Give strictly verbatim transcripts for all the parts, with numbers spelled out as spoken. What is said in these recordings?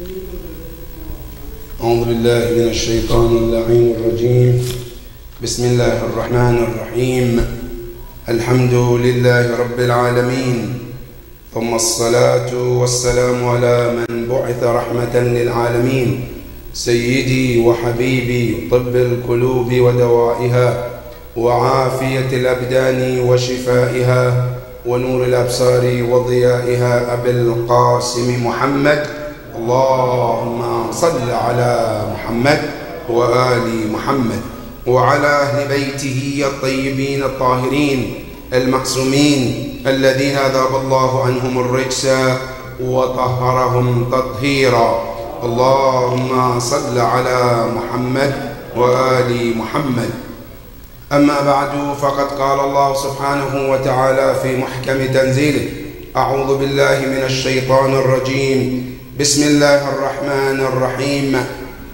أعوذ بالله من الشيطان اللعين الرجيم. بسم الله الرحمن الرحيم. الحمد لله رب العالمين، ثم الصلاة والسلام على من بعث رحمة للعالمين، سيدي وحبيبي طب القلوب ودوائها وعافية الأبدان وشفائها ونور الأبصار وضيائها، أبي القاسم محمد. اللهم صل على محمد وآل محمد وعلى أهل بيته الطيبين الطاهرين المعصومين الذين أذهب الله عنهم الرجس وطهرهم تطهيرا. اللهم صل على محمد وآل محمد. أما بعد، فقد قال الله سبحانه وتعالى في محكم تنزيله: أعوذ بالله من الشيطان الرجيم، بسم الله الرحمن الرحيم.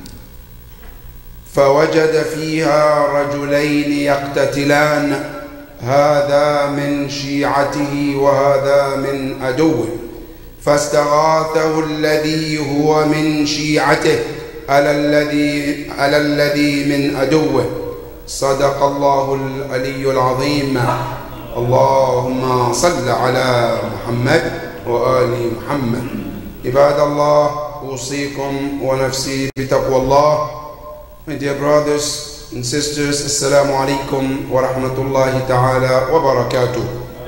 فوجد فيها رجلين يقتتلان، هذا من شيعته وهذا من عدوه، فاستغاثه الذي هو من شيعته على الذي على الذي من عدوه. صدق الله العلي العظيم. اللهم صل على محمد وآل محمد. عباد الله، أوصيكم ونفسي بتقوى الله. My dear brothers and sisters, Assalamu alaikum wa rahmatullahi ta'ala wa barakatuh.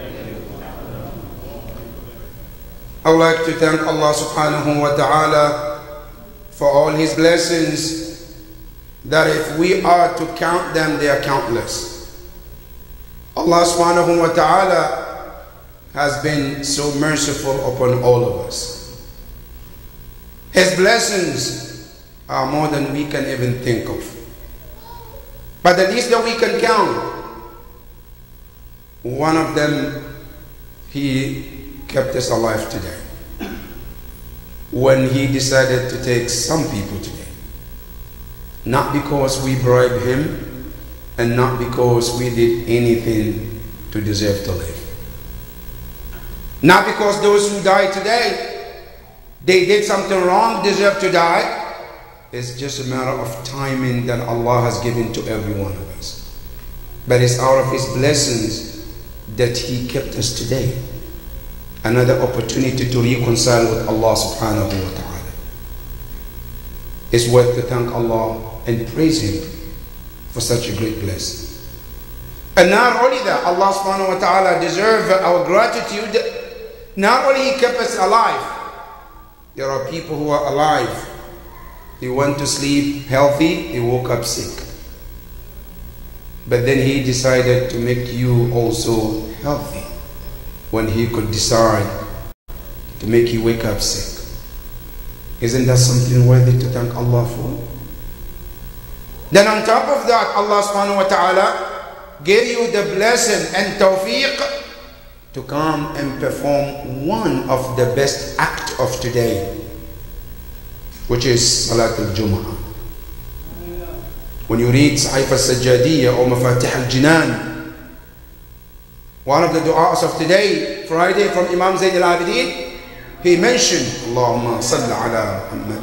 I would like to thank Allah subhanahu wa ta'ala for all His blessings, that if we are to count them, they are countless. Allah subhanahu wa ta'ala has been so merciful upon all of us. His blessings are more than we can even think of. But the least that we can count, one of them, He kept us alive today, when He decided to take some people today. Not because we bribed Him, and not because we did anything to deserve to live. Not because those who died today, they did something wrong, deserve to die. It's just a matter of timing that Allah has given to every one of us. But it's out of His blessings that He kept us today. Another opportunity to reconcile with Allah subhanahu wa ta'ala. It's worth to thank Allah and praise Him for such a great blessing. And not only that, Allah subhanahu wa ta'ala deserves our gratitude. Not only He kept us alive, there are people who are alive. They went to sleep healthy, they woke up sick. But then He decided to make you also healthy when He could decide to make you wake up sick. Isn't that something worthy to thank Allah for? Then on top of that, Allah subhanahu wa ta'ala gave you the blessing and tawfiq to come and perform one of the best acts of today, which is Salat al-Jum'ah. When you read Sahif al-Sajjadiyya or Mafatih al-Jinan, one of the du'as of today, Friday, from Imam Zayn al-Abidin, he mentioned, Allahumma salli ala Muhammad.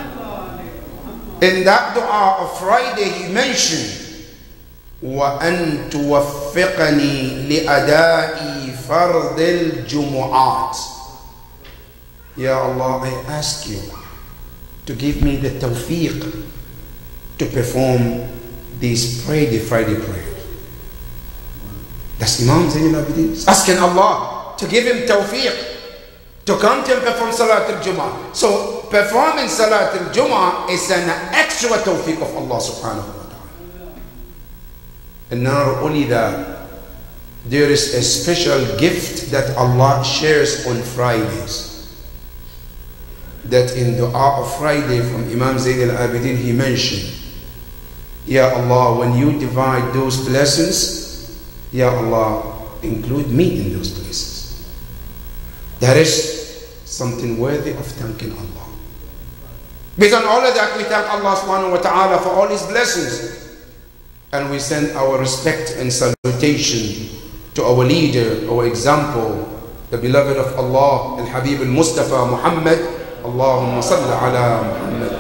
In that dua of Friday, he mentioned, وَأَن تُوَفِّقَنِي لِأَدَاءِ فَرْضِ الْجُمُعَاتِ. Ya Allah, I ask you to give me the tawfiq to perform these Friday, Friday prayers. That's Imam Zayn al-Abidin asking Allah to give him tawfiq to come to and perform Salat al-Jum'ah. So performing Salat al-Jum'ah is an extra tawfiq of Allah subhanahu wa ta'ala. And not only that, there is a special gift that Allah shares on Fridays. That in dua of Friday from Imam Zayn al-Abidin, he mentioned, Ya Allah, when you divide those blessings, Ya Allah, include me in those blessings. That is something worthy of thanking Allah. Based on all of that, we thank Allah subhanahu wa ta'ala for all His blessings. And we send our respect and salutation to our leader, our example, the beloved of Allah, Al-Habib Al-Mustafa Muhammad Allahumma salli ala Muhammad.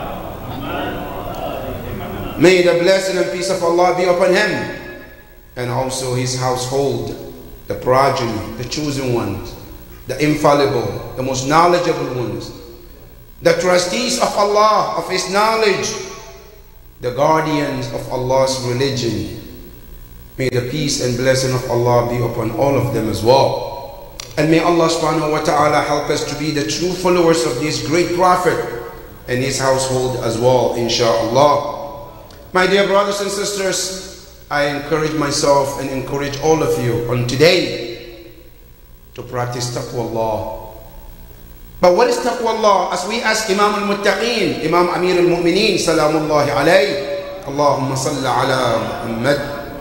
May the blessing and peace of Allah be upon him and also his household, the progeny, the chosen ones, the infallible, the most knowledgeable ones, the trustees of Allah, of his knowledge, the guardians of Allah's religion. May the peace and blessing of Allah be upon all of them as well. And may Allah subhanahu wa ta'ala help us to be the true followers of this great prophet and his household as well, inshaAllah. My dear brothers and sisters, I encourage myself and encourage all of you on today to practice taqwa. But what is taqwa? As we ask Imam al-Muttaqeen, Imam Amir al-Mu'mineen, salamullahi alayhi, Allahumma salli ala Muhammad.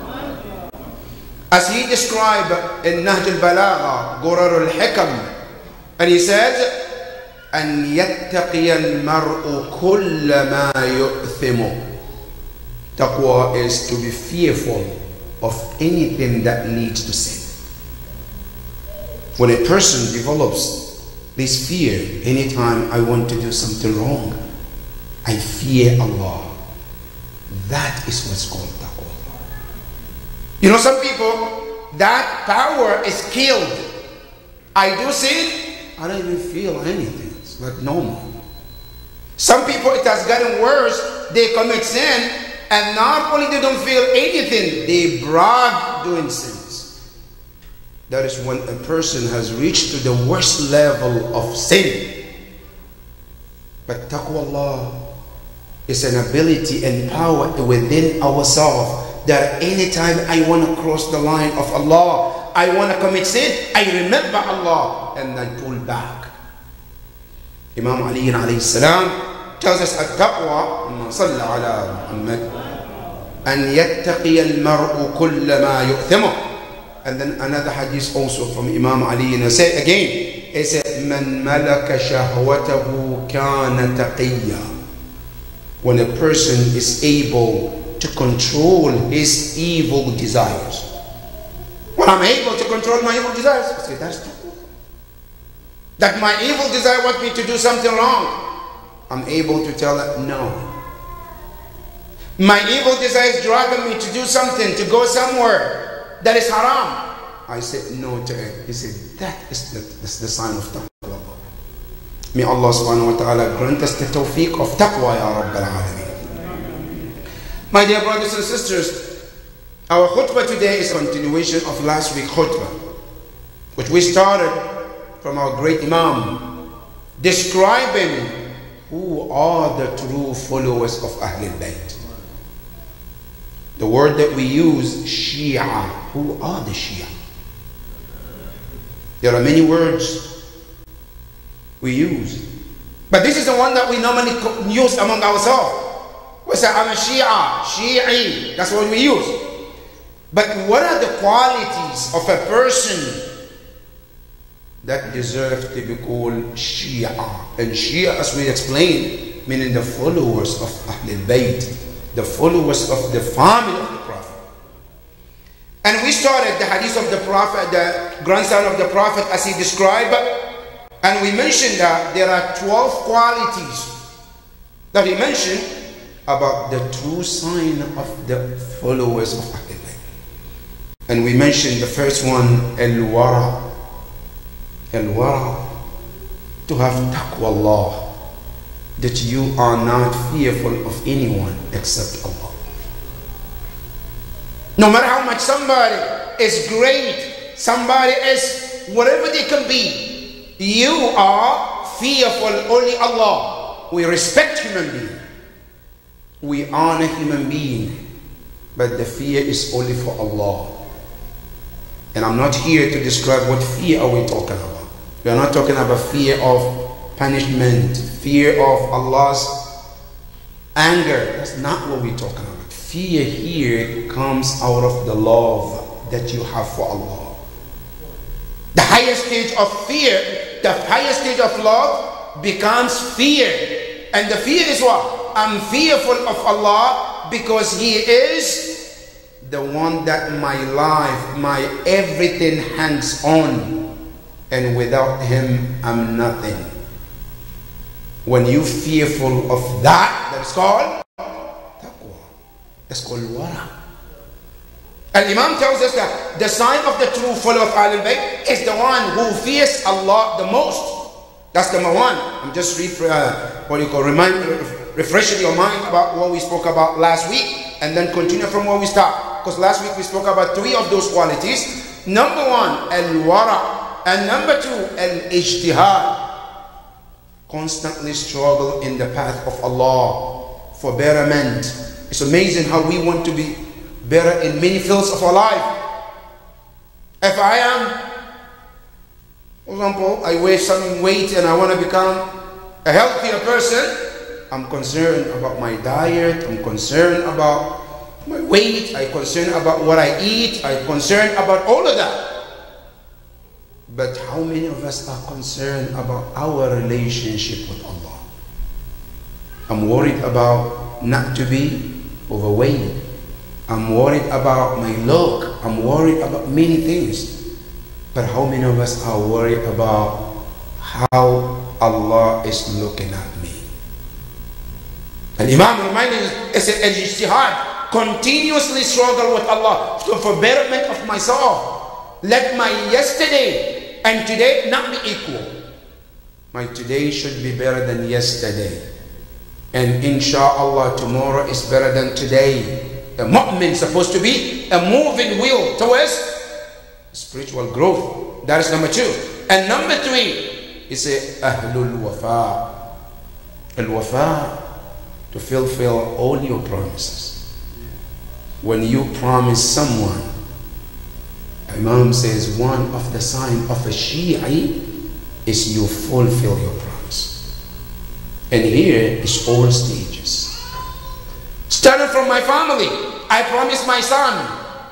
As he described in Nahj al-Balagha, Gurar al-Hikam, and he says, أن يتقي المرء كل ما يؤثم. Taqwa is to be fearful of anything that leads to sin. When a person develops this fear, anytime I want to do something wrong, I fear Allah. That is what's called taqwa. You know, some people, that power is killed. I do sin, I don't even feel anything. It's like normal. Some people, it has gotten worse. They commit sin, and not only they don't feel anything, they brag doing sins. That is when a person has reached to the worst level of sin. But taqwa is an ability and power within ourselves that anytime I want to cross the line of Allah, I want to commit sin, I remember Allah and I pull back. Imam Ali alayhi salam tells us at-taqwa, salli ala Muhammad, an yattaqi al-mar'u kulla ma yu'thimu. And then another hadith also from Imam Ali, and I say again, it said, man malaka shahwatahu kana taqiyya. When a person is able to control his evil desires. When I'm able to control my evil desires, I say that's taqwa. That my evil desire wants me to do something wrong, I'm able to tell it no. My evil desire is driving me to do something, to go somewhere that is haram. I said no to it. He said that is the, that's the sign of taqwa. May Allah subhanahu wa ta'ala grant us the tawfiq of taqwa, ya Rabbal Alameen. My dear brothers and sisters, our khutbah today is a continuation of last week's khutbah, which we started from our great Imam, describing who are the true followers of Ahlul Bayt. The word that we use, Shia. Who are the Shia? There are many words we use, but this is the one that we normally use among ourselves. We say, I'm a Shia, Shi'i. That's what we use. But what are the qualities of a person that deserve to be called Shia? And Shia, as we explained, meaning the followers of Ahlul Bayt, the followers of the family of the Prophet. And we started the hadith of the Prophet, the grandson of the Prophet, as he described, and we mentioned that there are twelve qualities that he mentioned about the true sign of the followers of Ahlul Bayt. And we mentioned the first one, al-wara. Al-wara, to have taqwa Allah, that you are not fearful of anyone except Allah. No matter how much somebody is great, somebody is whatever they can be, you are fearful only Allah. We respect human beings. We honor human beings, but the fear is only for Allah. And I'm not here to describe what fear are we talking about. We are not talking about fear of punishment, fear of Allah's anger. That's not what we're talking about. Fear here comes out of the love that you have for Allah. The highest stage of fear, the highest stage of love becomes fear. And the fear is what? I'm fearful of Allah because He is the one that my life, my everything hangs on. And without Him, I'm nothing. When you fearful of that, that's called taqwa. That's called wara. And Imam tells us that the sign of the true follower of Ahlul Bayt is the one who fears Allah the most. That's number one. I'm just re uh, what do you call remind, refreshing your mind about what we spoke about last week, and then continue from where we start. Because last week we spoke about three of those qualities. Number one, al-wara, and number two, al-ijtihad. Constantly struggle in the path of Allah for betterment. It's amazing how we want to be better in many fields of our life. If I am, for example, I weigh some weight and I want to become a healthier person, I'm concerned about my diet, I'm concerned about my weight, I'm concerned about what I eat, I'm concerned about all of that. But how many of us are concerned about our relationship with Allah? I'm worried about not to be overweight. I'm worried about my look. I'm worried about many things. But how many of us are worried about how Allah is looking at me? And Imam reminded us, al-ijtihad, continuously struggle with Allah for betterment of myself. Let my yesterday and today not be equal. My today should be better than yesterday. And inshallah tomorrow is better than today. A mu'min is supposed to be a moving wheel towards spiritual growth. That is number two. And number three is a ahlul wafa. Al-wafa, to fulfill all your promises. When you promise someone, Imam says one of the signs of a Shi'i is you fulfill your promise. And here is all stages. Starting from my family, I promise my son,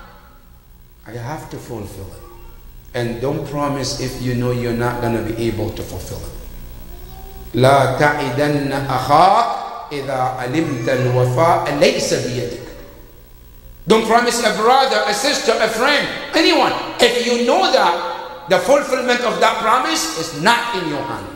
I have to fulfill it. And don't promise if you know you're not going to be able to fulfill it. لا تعدن أخاك إذا علمت الوفاء ليس بيدك. Don't promise a brother, a sister, a friend, anyone, if you know that the fulfillment of that promise is not in your hand.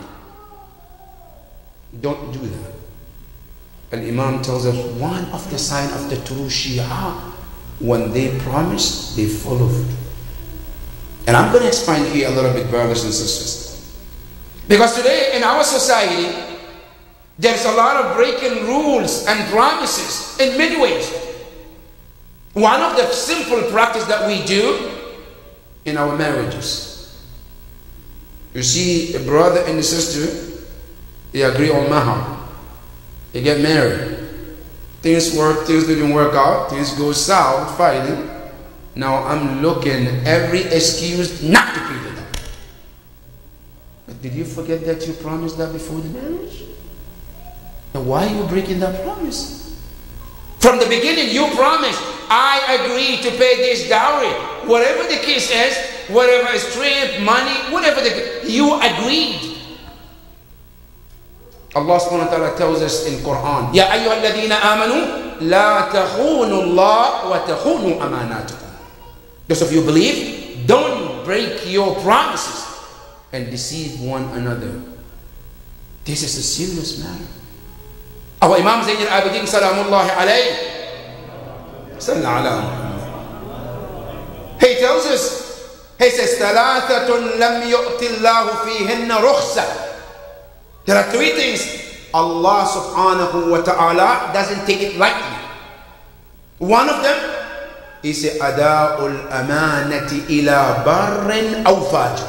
Don't do that. And Imam tells us one of the signs of the true Shia, when they promise, they follow it. And I'm going to explain here a little bit, brothers and sisters. Because today in our society, there's a lot of breaking rules and promises in many ways. One of the simple practice that we do in our marriages. You see a brother and a sister, they agree on mahar. They get married. Things work, things didn't work out, things go south, fighting. Now I'm looking every excuse not to pay the debt. But did you forget that you promised that before the marriage? And why are you breaking that promise? From the beginning you promised, I agree to pay this dowry. Whatever the case is, whatever is trip, money, whatever the you agreed. Allah subhanahu wa ta'ala tells us in Quran, Ya ayyuha alladhina amanu, la takhunu Allah wa takhunu amanatukum. Those of you believe, don't break your promises and deceive one another. This is a serious matter. Our Imam Zayn al-Abidin salamullahi alayhi, he tells us, he says, ثلاثة لم يؤت الله فيهن رخصة. There are three things Allah subhanahu wa ta'ala doesn't take it lightly. One of them is ada'ul amanati ila barrin aw fajr.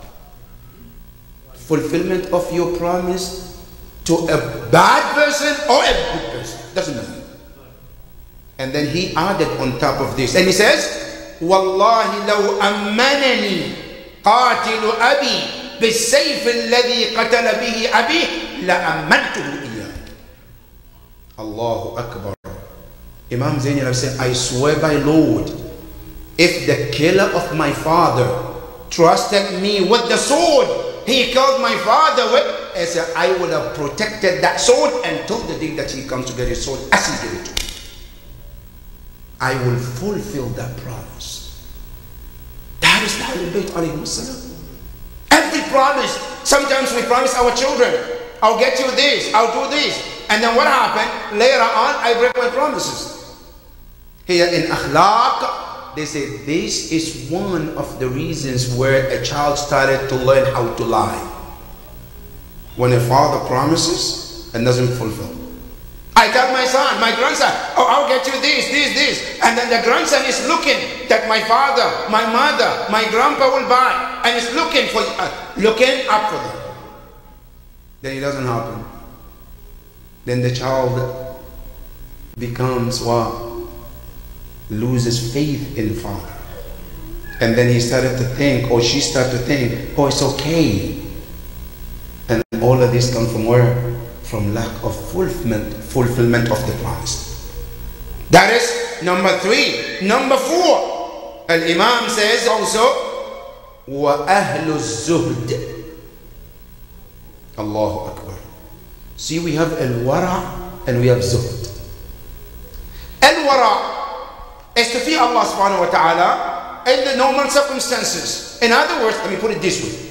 Fulfillment of your promise to a bad person or a good person. Doesn't matter. And then he added on top of this, and he says, Wallahi law ammanani qatilu abi بالسيف الذي قتل به أبيه لأمنته إياه. Allahu Akbar. Imam Zainab said, I swear by Lord, if the killer of my father trusted me with the sword he killed my father with, I said, I would have protected that sword until the day that he comes to get his sword as he gave it to me. I will fulfill that promise. That is Ahlul Bayt alayhi salam. Every promise, sometimes we promise our children, I'll get you this, I'll do this. And then what happened? Later on, I break my promises. Here in akhlaq, they say this is one of the reasons where a child started to learn how to lie. When a father promises and doesn't fulfill. I tell my son, my grandson, oh, I'll get you this, this, this. And then the grandson is looking that my father, my mother, my grandpa will buy. And is looking for, uh, looking up for them. Then it doesn't happen. Then the child becomes what? Loses faith in the father. And then he started to think, or she started to think, oh, it's okay. And all of this comes from where? From lack of fulfillment, fulfillment of the promise. That is number three. Number four, Al-Imam says also, وَأَهْلُ الزُّهْدِ. Allahu Akbar. See, we have al-wara and we have zuhd. Al-wara is to fear Allah subhanahu wa ta'ala in the normal circumstances. In other words, let me put it this way.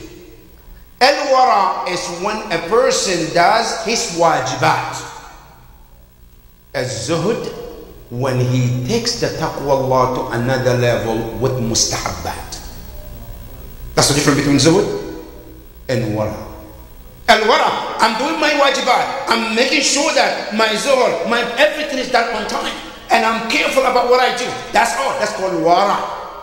Al-wara is when a person does his wajibat. Az-zuhd, when he takes the taqwa Allah to another level with mustahabbat. That's the difference between zuhd and wara. Al-wara, I'm doing my wajibat. I'm making sure that my zuhd, my everything is done on time. And I'm careful about what I do. That's all. That's called wara.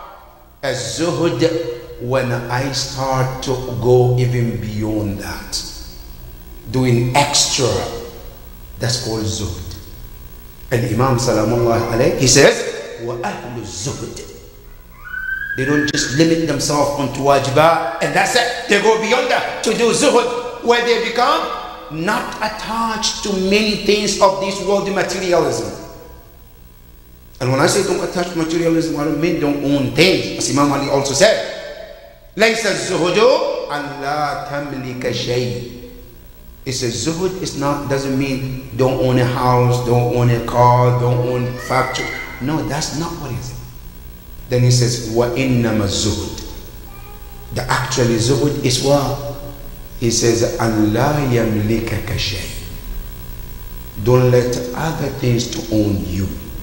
Az-zuhd, when I start to go even beyond that, doing extra, that's called zuhd. And Imam Salamullah alayhi, he says, وَأَهْلُ الزُّهْدِ. They don't just limit themselves onto wajibat and that's it. They go beyond that to do zuhd, where they become not attached to many things of this worldly materialism. And when I say don't attach to materialism, I don't mean don't own things. As Imam Ali also said, لَيْسَ الزُّهُدُ أَنْ لَا تَمْلِكَ شَيْءٍ. It says zuhud is not, doesn't mean don't own a house, don't own a car, don't own factory. No, that's not what it is. Then he says, وَإِنَّمَا الزُّهُدُ. The actually zuhud is what? He says, أَنْ لَا يَمْلِكَكَ شَيْءٍ. Don't let other things to own you.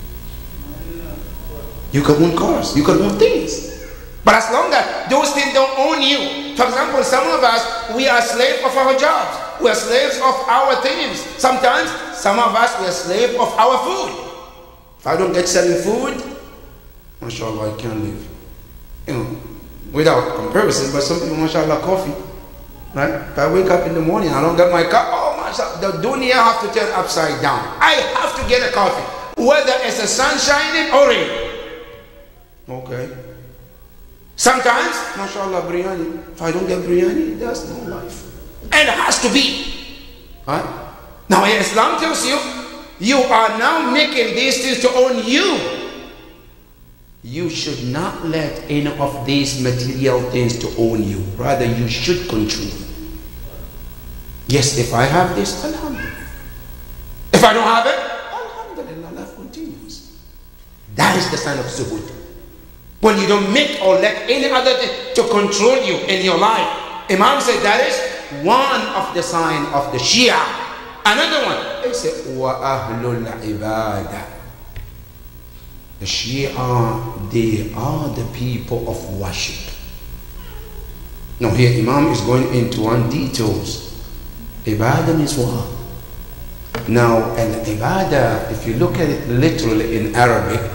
You can own cars, you can own things. But as long as those things don't own you. For example, some of us, we are slaves of our jobs. We are slaves of our things. Sometimes, some of us, we are slaves of our food. If I don't get selling food, mashallah, I can't live. You know, without comparison, but some people, mashallah, coffee. Right? If I wake up in the morning, I don't get my cup, oh, mashallah, the dunya have to turn upside down. I have to get a coffee. Whether it's the sun shining or rain. Okay. Sometimes, mashallah, biryani. If I don't get biryani, there's no life. And it has to be. Right? Now, Islam tells you, you are now making these things to own you. You should not let any of these material things to own you. Rather, you should control. Yes, if I have this, alhamdulillah. If I don't have it, alhamdulillah, life continues. That is the sign of zuhud. When you don't make or let any other thing to control you in your life. Imam said that is one of the signs of the Shia. Another one, they say, وَأَهْلُ الْعِبَادَةِ. The Shia, they are the people of worship. Now here Imam is going into one details. Ibadah means what? Now an ibadah, if you look at it literally in Arabic,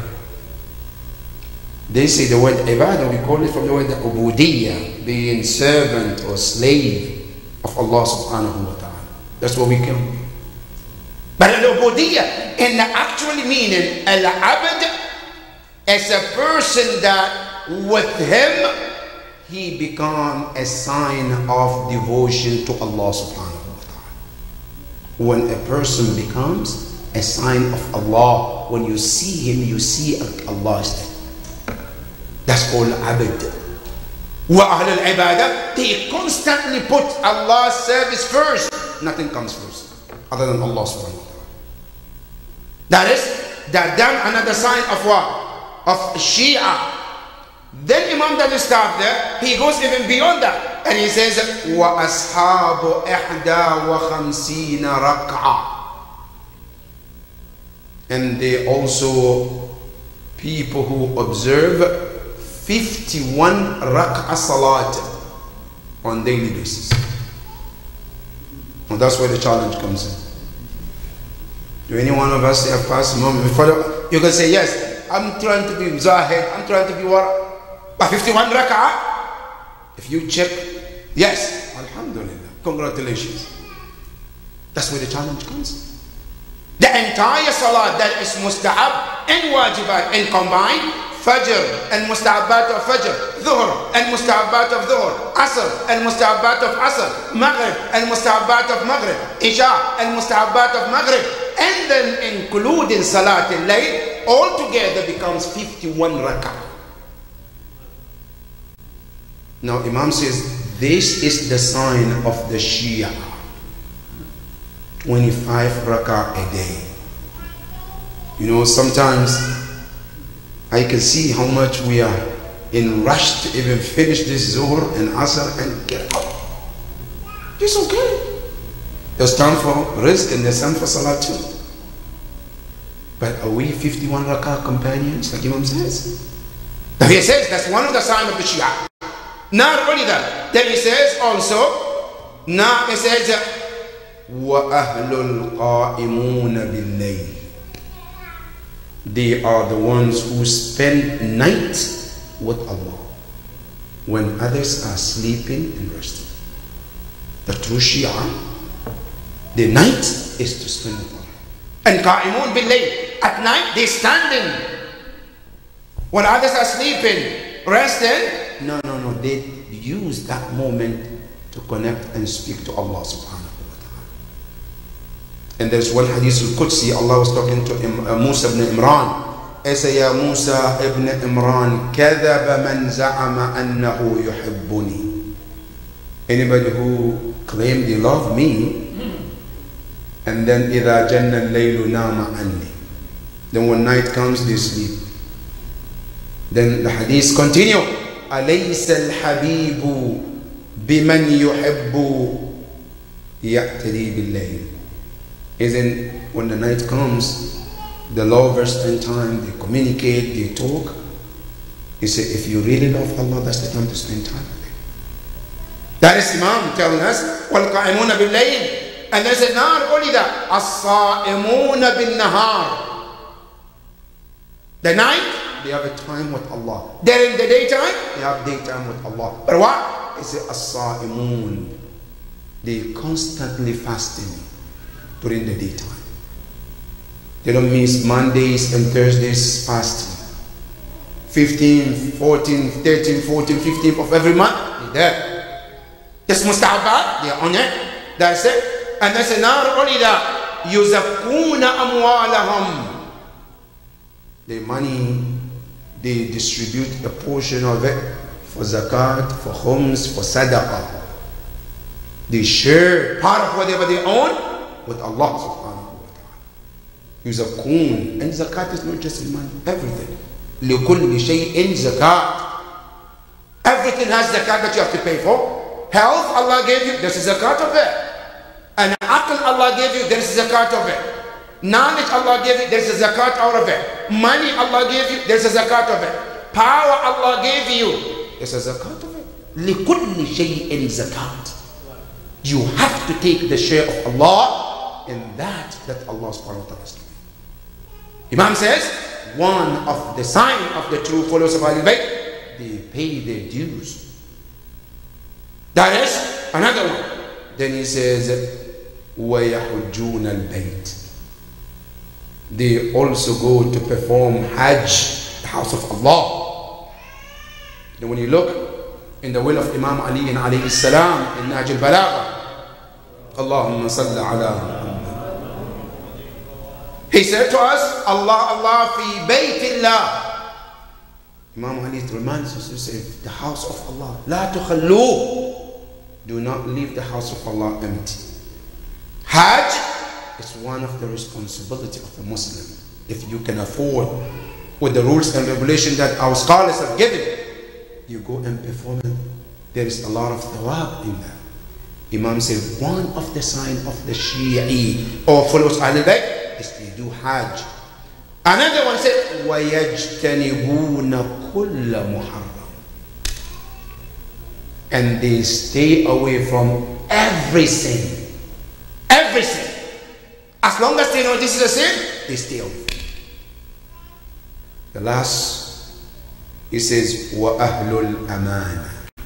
they say the word ibadah, we call it from the word ubudiyya, being servant or slave of Allah subhanahu wa ta'ala. That's what we call it. But al-ubudiyya, in the actual meaning, al-abd is a person that with him, he become a sign of devotion to Allah subhanahu wa ta'ala. When a person becomes a sign of Allah, when you see him, you see Allah's name. That's called abd. Wa ahl al-ibadah, they constantly put Allah's service first. Nothing comes first other than Allah subhanahu wa ta'ala. That is, that done another sign of what? Of Shia. Then Imam doesn't stop there. He goes even beyond that. And he says, وَأَصْحَابُ إِحْدَى وَخَمْسِينَ رَكْعَةً. And they also people who observe fifty-one rak'ah salat on daily basis. And that's where the challenge comes in. Do any one of us have passed a moment before? You can say, yes, I'm trying to be zahid, I'm trying to be what? By fifty-one rak'ah? If you check, yes, alhamdulillah, congratulations. That's where the challenge comes. The entire salat that is mustahab and wajibat and combined, fajr and mustahabat of fajr, dhuhr and mustahabat of dhuhr, asr and mustahabat of asr, maghrib and mustahabat of maghrib, isha and mustahabat of maghrib, and then including salat al-layl, all together becomes fifty-one rak'ah. Now Imam says, this is the sign of the Shia. twenty-five rak'ah a day. You know, sometimes I can see how much we are in rush to even finish this Zuhr and Asr and get up. It's okay. There's time for rizq and there's time for salat too. But are we fifty-one rak'ah companions, like Imam says? Now he says that's one of the signs of the Shia. Not only that, then he says also, now he says, وَأَهْلُ الْقَائِمُونَ بِاللَّيْلِ. They are the ones who spend night with Allah when others are sleeping and resting. The true Shia, the night is to spend with Allah. And qa'imun bil-layl, at night they standing. When others are sleeping, resting, no, no, no, they use that moment to connect and speak to Allah subhanahu wa ta'ala. And there's one hadith al-Qudsi, Allah was talking to Musa ibn Imran. Asa ya Musa ibn Imran, kadhaba man za'ama annahu yuhibbuni. Anybody who claimed they love me, and then إِذَا جَنَّ اللَّيْلُ نَامَ عَنِّي. Then when night comes, they sleep. Then the hadith continue. أليس الحبيب بمن يحب يأتي بالليل. Isn't when the night comes, the lovers spend time, they communicate, they talk. He said, if you really love Allah, that's the time to spend time with Him. That is Imam telling us, وَالْقَائِمُونَ بِاللَّيْلِ. And they said, not only that, الصَّائِمُونَ بِالنَّهَارِ. The night, they have a time with Allah. Then in the daytime, they have daytime with Allah. But what? They say as-sa'imun. They constantly fasting during the daytime. They don't miss Mondays and Thursdays fasting. fifteenth, fourteenth, thirteenth, fourteenth, fifteenth of every month, they're there. Just mustahabat, they're on it. That's it. And they say not only that, يُزَكُّونَ أَمْوَالَهُمْ. Their money, they distribute a portion of it for zakat, for khums, for sadaqah. They share part of whatever they own with Allah subhanahu wa ta'ala. Yuzakun. And zakat is not just in money, everything. لِكُلِّ شَيْءٍ zakat. Everything has zakat that you have to pay for. Health, Allah gave you, there's a zakat of it. And aql Allah gave you, there's a zakat of it. Knowledge Allah gave you, there's a zakat out of it. Money Allah gave you, there's a zakat of it. Power Allah gave you, there's a zakat of it. لِكُلِّ شَيْءٍ zakat. You have to take the share of Allah in that that Allah subhanahu wa ta'ala is giving. Imam says, one of the sign of the true followers of Ahlul Bayt, they pay their dues. That is another one. Then he says, وَيَحُجُّونَ الْبَيْتِ. They also go to perform Hajj, the house of Allah. And when you look in the will of Imam Ali and alayhi salam in Nahj al-Balagha, Allahumma salli ala Muhammad. He said to us, Allah, Allah fi baytillah. Imam Ali reminds us to say, the house of Allah. La tukhallu. Do not leave the house of Allah empty. Hajj is one of the responsibility of the Muslim. If you can afford, with the rules and regulations that our scholars have given, you go and perform it there is a lot of thawab in that. Imam said one of the signs of the Shi'i or followers Ahlul Bayt is they do Hajj. Another one said وَيَجْتَنِبُونَ كُلَّ مُحَرَّمٍ, and they stay away from every sin. Every sin. As long as they know this is a sin, they stay away. The last, he says وَأَهْلُ الْأَمَانَةِ,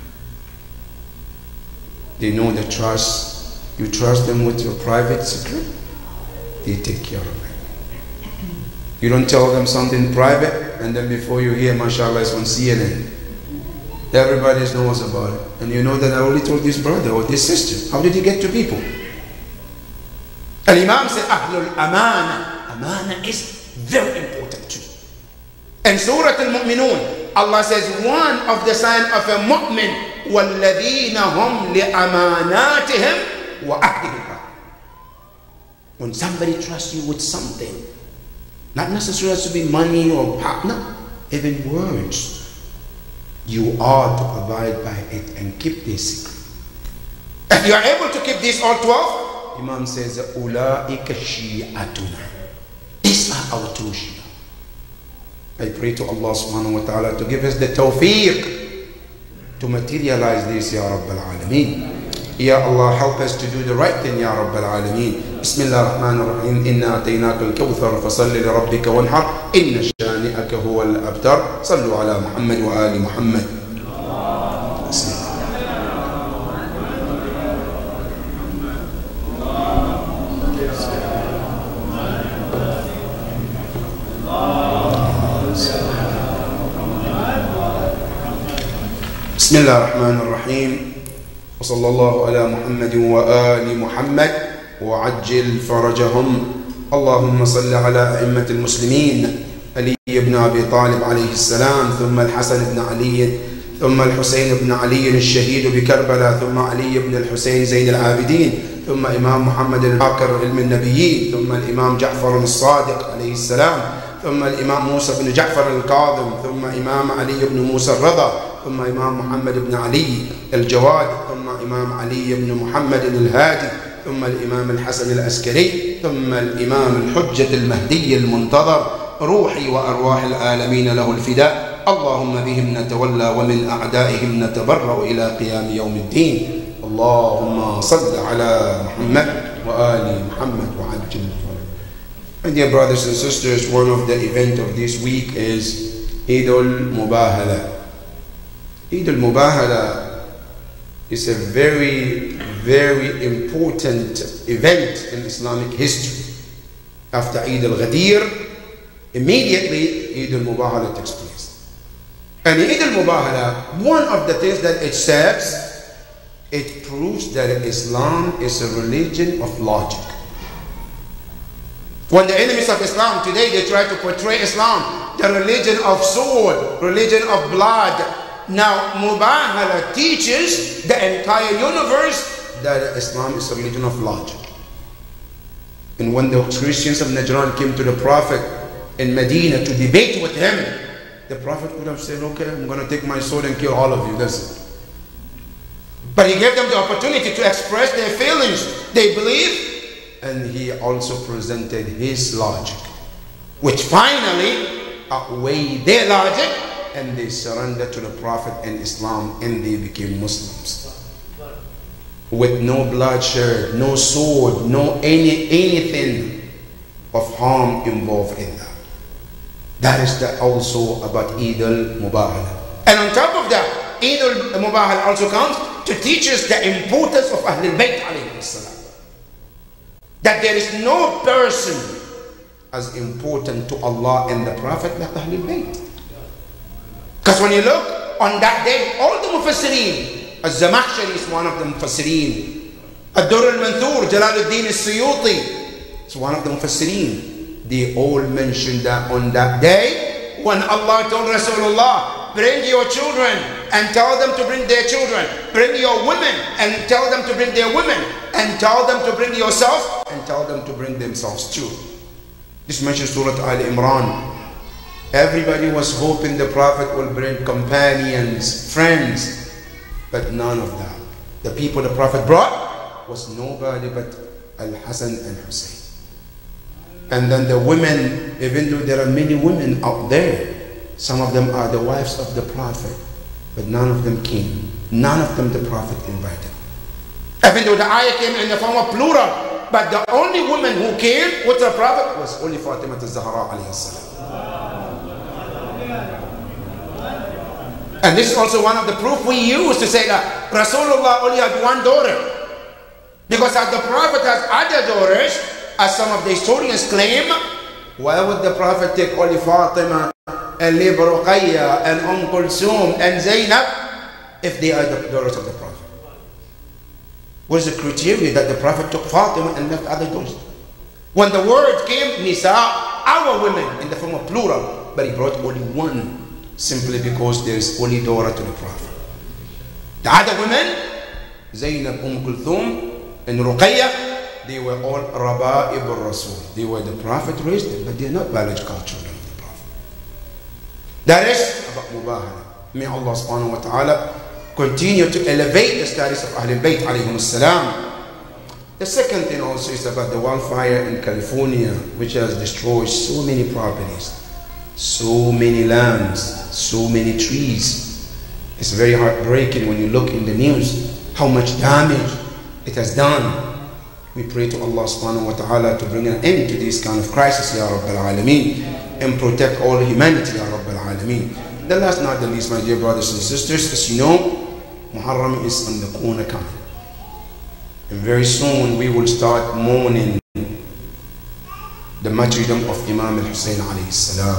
they know the trust. You trust them with your private secret, they take care of it. You don't tell them something private and then before you hear, mashallah, it's on C N N. Everybody knows about it. And you know that I only told this brother or this sister. How did he get to people? And Imam said, Ahlul Amana. Amana is very important too. In Surah Al-Mu'minun, Allah says one of the signs of a mu'min, وَالَّذِينَ هُمْ لِأَمَانَاتِهِمْ وَأَهْدِهِمْ. When somebody trusts you with something, not necessarily to be money or partner, even words, you are to abide by it and keep this secret. If you are able to keep these all twelve, Imam says, أُولَٰئِكَ شِيعَتُنَا. These are our true Shia. I pray to Allah subhanahu wa ta'ala to give us the tawfiq to materialize this, Ya Rabbal Alameen. Ya Allah, help us to do the right thing, Ya Rabbal Alameen. Bismillah ar-Rahman ar-Rahim. Inna ataynaka al-kawthar fasalli li rabbika wanhar. Inna shani'aka huwa al-abtar. Sallu ala Muhammad wa ali Muhammad. بسم الله الرحمن الرحيم وصلى الله على محمد وآل محمد وعجل فرجهم. اللهم صل على أئمة المسلمين علي بن أبي طالب عليه السلام، ثم الحسن بن علي، ثم الحسين بن علي الشهيد بكربلاء، ثم علي بن الحسين زين العابدين، ثم إمام محمد الباقر علم النبيين، ثم الإمام جعفر الصادق عليه السلام، ثم الإمام موسى بن جعفر الكاظم، ثم إمام علي بن موسى الرضا، ثم إمام محمد بن علي الجواد، ثم إمام علي بن محمد الهادي، ثم الإمام الحسن العسكري، ثم الإمام الحجة المهدي المنتظر، روحي وأرواح العالمين له الفداء. اللهم بهم نتولى ومن أعدائهم نتبرأ إلى قيام يوم الدين. اللهم صل على محمد وآل محمد وعجل. My dear brothers and sisters, one of the events of this week is Eid al-Mubahala. Eid al-Mubahala is a very, very important event in Islamic history. After Eid al-Ghadir, immediately Eid al-Mubahala takes place. And Eid al-Mubahala, one of the things that it serves, it proves that Islam is a religion of logic. When the enemies of Islam today, they try to portray Islam, the religion of sword, religion of blood. Now, Mubahala teaches the entire universe that Islam is a religion of logic. And when the Christians of Najran came to the Prophet in Medina to debate with him, the Prophet would have said, okay, I'm going to take my sword and kill all of you. That's it. But he gave them the opportunity to express their feelings, they believe, and he also presented his logic, which finally outweighed their logic, and they surrendered to the Prophet and Islam, and they became Muslims. With no bloodshed, no sword, no any anything of harm involved in that. That is the also about Eid al-Mubahala. And on top of that, Eid al-Mubahala also comes to teach us the importance of Ahlul Bayt alayhi salam. That there is no person as important to Allah and the Prophet like Ahlul Bayt. Because when you look on that day, all the Mufassirin, Az-Zamakhshari is one of the Mufassirin, Ad-Durr al-Manthur, Jalaluddin al-Suyuti is one of the Mufassirin. They all mentioned that on that day, when Allah told Rasulullah, bring your children and tell them to bring their children, bring your women and tell them to bring their women, and tell them to bring yourself and tell them to bring themselves too. This mentions Surah Al-Imran. Everybody was hoping the Prophet will bring companions, friends. But none of that. The people the Prophet brought was nobody but Al-Hasan and Hussein. And then the women, even though there are many women out there, some of them are the wives of the Prophet, but none of them came. None of them the Prophet invited. Even though the ayah came in the form of plural, but the only woman who came with the Prophet was only Fatima al-Zahra alayhi salam. And this is also one of the proof we use to say that Rasulullah only had one daughter. Because as the Prophet has other daughters, as some of the historians claim, why would the Prophet take only Fatima and leave Ruqayya and Umm Kulsum and Zainab if they are the daughters of the Prophet? What is the criteria that the Prophet took Fatima and left other daughters? When the word came, Nisa, our women, in the form of plural, but he brought only one, simply because there is only daughter to the Prophet. The other women, Zainab, Umm Kulthum, and Ruqayya, they were all Raba'ib al-Rasul. They were the Prophet raised them, but they are not biological children of the Prophet. That is about Mubahala. May Allah subhanahu wa ta'ala continue to elevate the status of Ahlul Bayt alayhim salam. The second thing also is about the wildfire in California, which has destroyed so many properties, so many lands, so many trees. It's very heartbreaking when you look in the news how much damage it has done. We pray to Allah subhanahu wa ta'ala to bring an end to this kind of crisis, Ya Rabbil Alameen, and protect all humanity, Ya Rabbil Alameen. The last not the least, my dear brothers and sisters, as you know, Muharram is on the corner coming. And very soon we will start mourning the martyrdom of Imam al-Hussein alayhi salam.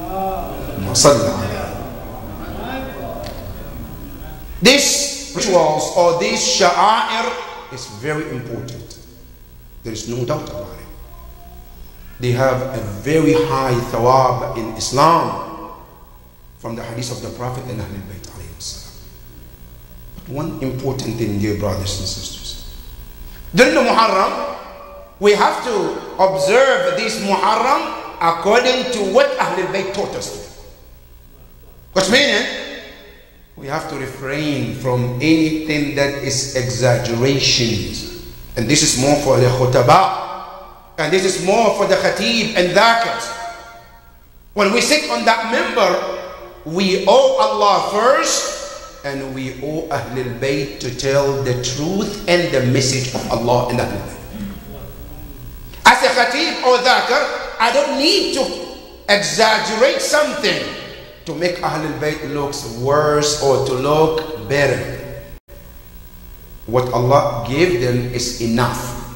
This rituals or this sha'air is very important. There is no doubt about it. They have a very high thawab in Islam from the hadith of the Prophet and Ahlul Bayt alayhi salam. But one important thing, dear brothers and sisters, during the Muharram, we have to observe this Muharram according to what Ahlul Bayt taught us to. Which meaning, we have to refrain from anything that is exaggerations. And this is more for the khutaba, and this is more for the khatib and dhakirs. When we sit on that member, we owe Allah first, and we owe Ahlul Bayt to tell the truth and the message of Allah and Ahlul Bayt. As a khatib or dhakir, I don't need to exaggerate something to make Ahlul Bayt looks worse or to look better. What Allah gave them is enough.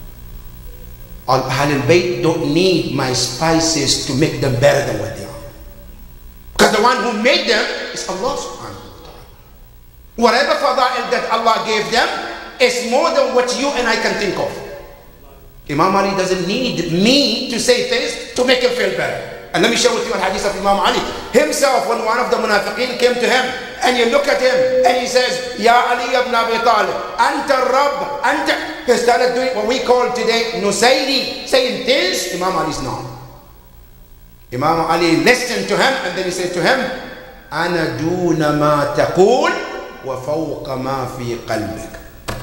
Ahlul Bayt don't need my spices to make them better than what they are. Because the one who made them is Allah subhanahu wa ta'ala. Whatever fada'il that Allah gave them is more than what you and I can think of. Imam Ali doesn't need me to say things to make him feel better. And let me share with you a hadith of Imam Ali himself, when one of the munafiqeen came to him and you look at him and he says, Ya Ali ibn Abi Talib, Anta Rabb, Anta. He started doing what we call today Nusayri, saying this. Imam Ali is not. Imam Ali listened to him and then he said to him, Ana duna ma taqul wa fawqa ma fi qalbik.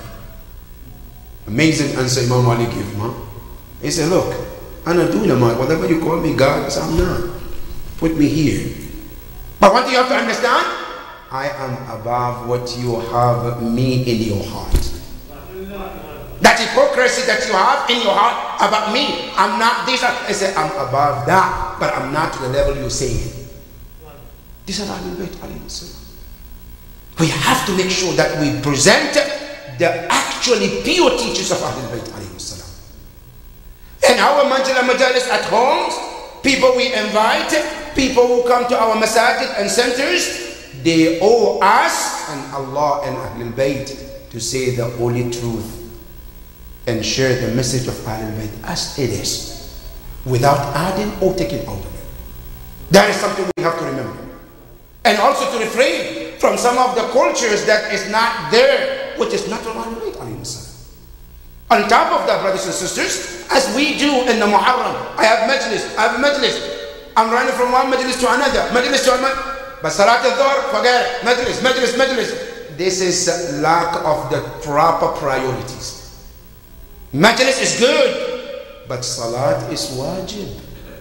Amazing answer Imam Ali gave him. Huh? He said, look, Ana duna ma, whatever you call me God, so I'm not. Put me here. But what you have to understand, I am above what you have me in your heart. That hypocrisy that you have in your heart about me, I'm not this. I said, I'm above that, but I'm not to the level you say. These are Ahlul Bayt alayhi salam. We have to make sure that we present the actually pure teachers of Ahlul Bayt alayhi salam. And our majlis majalis at homes, people we invite, people who come to our masajid and centers, they owe us and Allah and Ahlul Bayt to say the holy truth and share the message of Ahlul Bayt as it is, without adding or taking out of it. That is something we have to remember. And also to refrain from some of the cultures that is not there, which is not from Ahlul Bayt alayhi salam. On top of that, brothers and sisters, as we do in the Muharram, I have majlis, I have majlis. I'm running from one majlis to another, majlis to another. But Salat al-Dhuhr, forget it. Majlis, majlis, majlis. this is lack of the proper priorities. Majlis is good, but salat is wajib.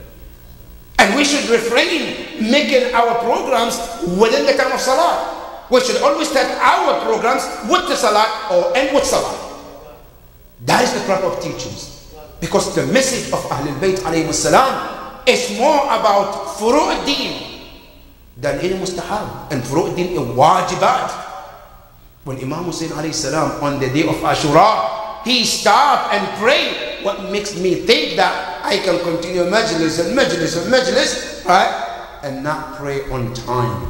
And we should refrain making our programs within the time of salat. We should always start our programs with the salat or end with salat. That is the proper teachings. Because the message of Ahlul Bayt alayhi salam is more about furu' din than any mustahab. And furu' din is wajibat. When Imam Hussein alayhi salam on the day of Ashura, he stopped and prayed. What makes me think that I can continue majlis and majlis and majlis, right, and not pray on time?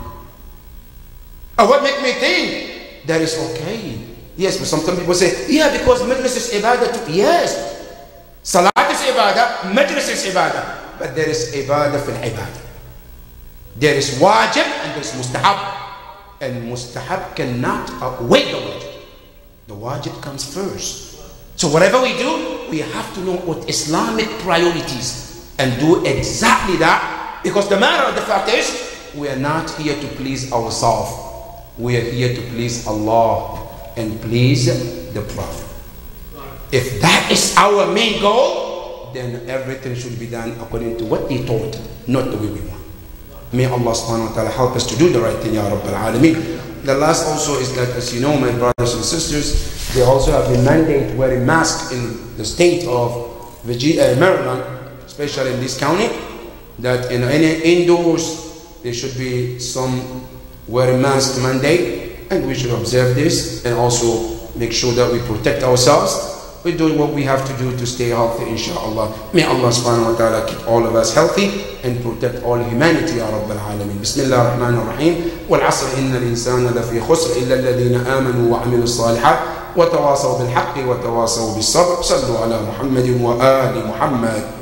Or what makes me think that is okay? Yes, but sometimes people say, yeah, because majlis is ibadah too. Yes, salat is ibadah, majlis is ibadah, but there is ibadah fil ibadah. There is wajib and there is mustahab, and mustahab cannot outweigh the wajib. The wajib comes first. So whatever we do, we have to know what Islamic priorities and do exactly that, because the matter of the fact is, we are not here to please ourselves. We are here to please Allah and please the Prophet. If that is our main goal, then everything should be done according to what they taught, not the way we want. May Allah subhanahu wa ta'ala help us to do the right thing, Ya Rabbil Alameen. The last also is that, as you know, my brothers and sisters, they also have the mandate wearing masks in the state of Virginia, uh, Maryland, especially in this county, that in any indoors there should be some wearing mask mandate, and we should observe this and also make sure that we protect ourselves. We do what we have to do to stay healthy, inshallah. May Allah subhanahu wa ta'ala keep all of us healthy and protect all humanity, Ya Rabbil Alameen. Bismillah ar-Rahman ar-Rahim. Wal asr inna al-insana lafi khusr illa alladhina amanu wa amilu salihat wa tawasaw bil haqqi wa tawasaw bis sabr. Sallu ala Muhammadin wa ali Muhammad.